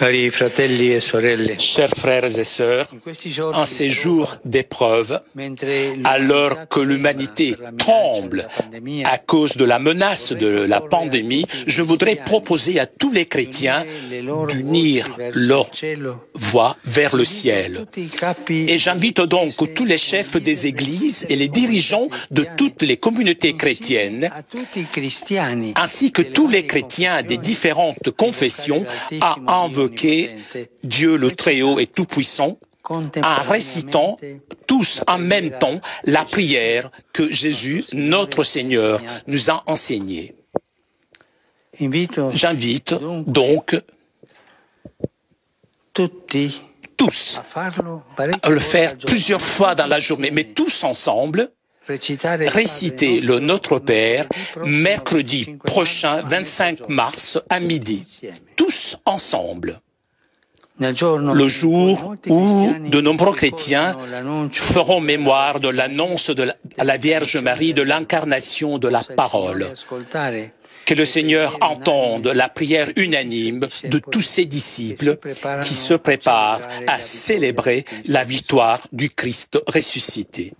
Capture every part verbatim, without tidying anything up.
Chers frères et sœurs, en ces jours d'épreuve, alors que l'humanité tremble à cause de la menace de la pandémie, je voudrais proposer à tous les chrétiens d'unir leur voix vers le ciel. Et j'invite donc tous les chefs des églises et les dirigeants de toutes les communautés chrétiennes, ainsi que tous les chrétiens des différentes confessions, à invoquer Dieu le Très-Haut et Tout-Puissant en récitant tous en même temps la prière que Jésus, notre Seigneur, nous a enseignée. J'invite donc tous à le faire plusieurs fois dans la journée, mais tous ensemble, réciter le Notre Père mercredi prochain, vingt-cinq mars, à midi. Tous ensemble. Le jour où de nombreux chrétiens feront mémoire de l'annonce de la, à la Vierge Marie de l'incarnation de la parole. Que le Seigneur entende la prière unanime de tous ses disciples qui se préparent à célébrer la victoire du Christ ressuscité.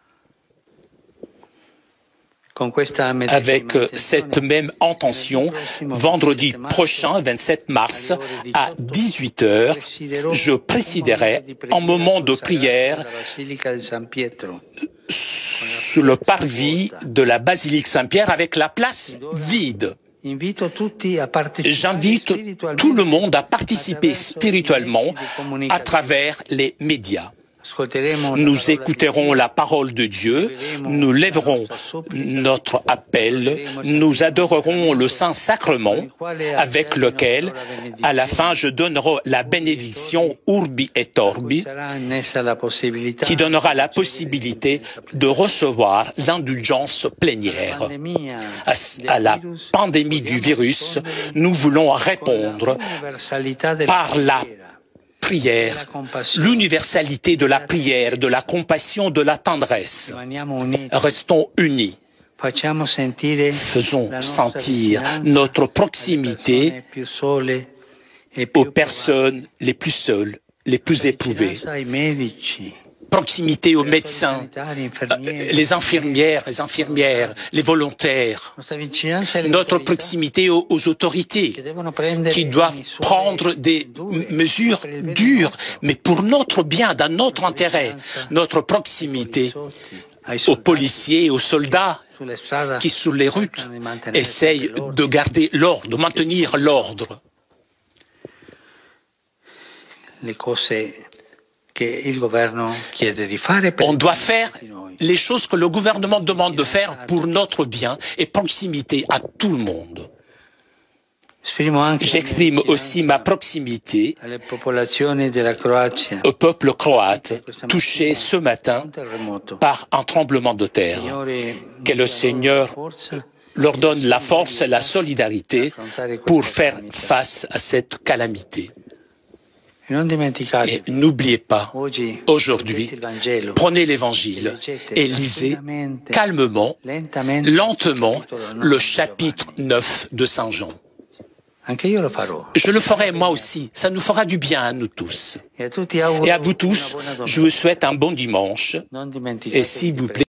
Avec cette même intention, vendredi prochain, vingt-sept mars, à dix-huit heures, je présiderai un moment de prière sur le parvis de la basilique Saint-Pierre avec la place vide. J'invite tout le monde à participer spirituellement à travers les médias. Nous écouterons la parole de Dieu, nous lèverons notre appel, nous adorerons le Saint-Sacrement avec lequel, à la fin, je donnerai la bénédiction Urbi et Orbi qui donnera la possibilité de recevoir l'indulgence plénière. À, à la pandémie du virus, nous voulons répondre par la prière, l'universalité de la prière, de la compassion, de la tendresse. Restons unis. Faisons sentir notre proximité aux personnes les plus seules, les plus éprouvées. Proximité aux médecins, les infirmières, les infirmières, les volontaires. Notre proximité aux, aux autorités qui doivent prendre des mesures dures, mais pour notre bien, dans notre intérêt. Notre proximité aux policiers et aux soldats qui, sur les routes, essayent de garder l'ordre, de maintenir l'ordre. On doit faire les choses que le gouvernement demande de faire pour notre bien et proximité à tout le monde. J'exprime aussi ma proximité au peuple croate touché ce matin par un tremblement de terre. Que le Seigneur leur donne la force et la solidarité pour faire face à cette calamité. Et n'oubliez pas, aujourd'hui, prenez l'Évangile et lisez calmement, lentement, le chapitre neuf de Saint Jean. Je le ferai moi aussi, ça nous fera du bien à nous tous. Et à vous tous, je vous souhaite un bon dimanche, et s'il vous plaît,